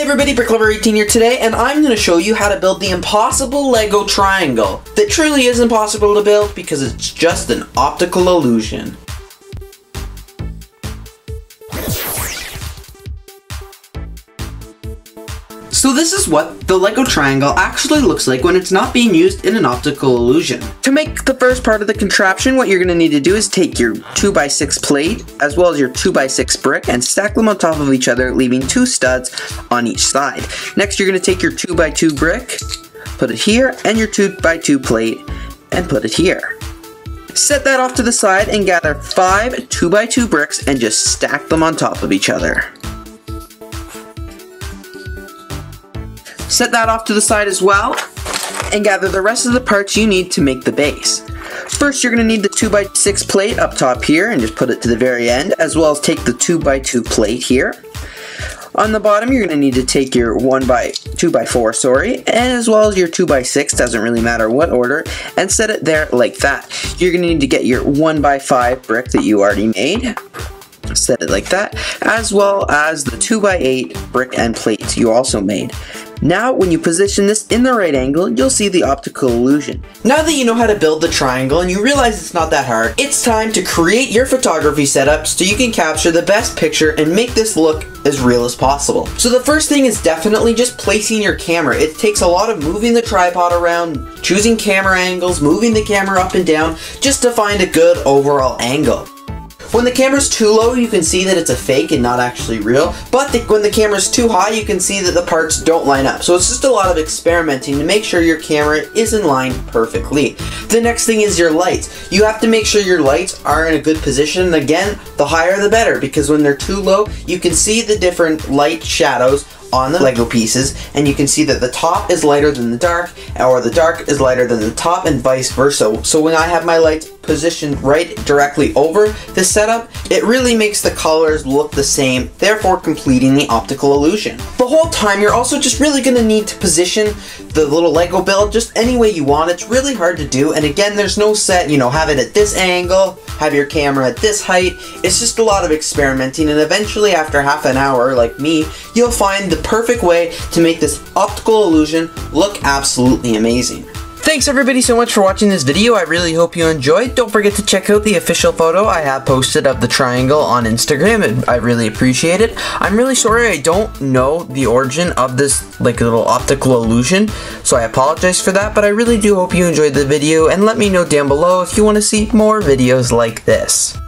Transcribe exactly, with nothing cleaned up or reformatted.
everybody, Bricklover eighteen here today, and I'm going to show you how to build the impossible Lego triangle that truly is impossible to build because it's just an optical illusion. So this is what the Lego triangle actually looks like when it's not being used in an optical illusion. To make the first part of the contraption, what you're going to need to do is take your two by six plate as well as your two by six brick and stack them on top of each other, leaving two studs on each side. Next, you're going to take your two by two brick, put it here, and your two by two plate and put it here. Set that off to the side and gather five two by two bricks and just stack them on top of each other. Set that off to the side as well, and gather the rest of the parts you need to make the base. First, you're going to need the two by six plate up top here, and just put it to the very end, as well as take the two by two plate here. On the bottom, you're going to need to take your one by two by four, sorry, and as well as your two by six, doesn't really matter what order, and set it there like that. You're going to need to get your one by five brick that you already made. Set it like that, as well as the two by eight brick and plates you also made. Now, when you position this in the right angle, you'll see the optical illusion. Now that you know how to build the triangle and you realize it's not that hard, it's time to create your photography setup so you can capture the best picture and make this look as real as possible. So the first thing is definitely just placing your camera. It takes a lot of moving the tripod around, choosing camera angles, moving the camera up and down, just to find a good overall angle. When the camera's too low, you can see that it's a fake and not actually real, but the, when the camera's too high, you can see that the parts don't line up. So it's just a lot of experimenting to make sure your camera is in line perfectly. The next thing is your lights. You have to make sure your lights are in a good position. Again, the higher the better, because when they're too low, you can see the different light shadows on the Lego pieces, and you can see that the top is lighter than the dark, or the dark is lighter than the top, and vice versa. So when I have my lights positioned right directly over this setup, it really makes the colors look the same, therefore completing the optical illusion. The whole time, you're also just really going to need to position the little Lego build just any way you want. It's really hard to do, and again, there's no set, you know, have it at this angle, have your camera at this height. It's just a lot of experimenting, and eventually after half an hour, like me, you'll find the perfect way to make this optical illusion look absolutely amazing. Thanks everybody so much for watching this video. I really hope you enjoyed. Don't forget to check out the official photo I have posted of the triangle on Instagram, and I really appreciate it. I'm really sorry I don't know the origin of this like little optical illusion, so I apologize for that, but I really do hope you enjoyed the video, and let me know down below if you want to see more videos like this.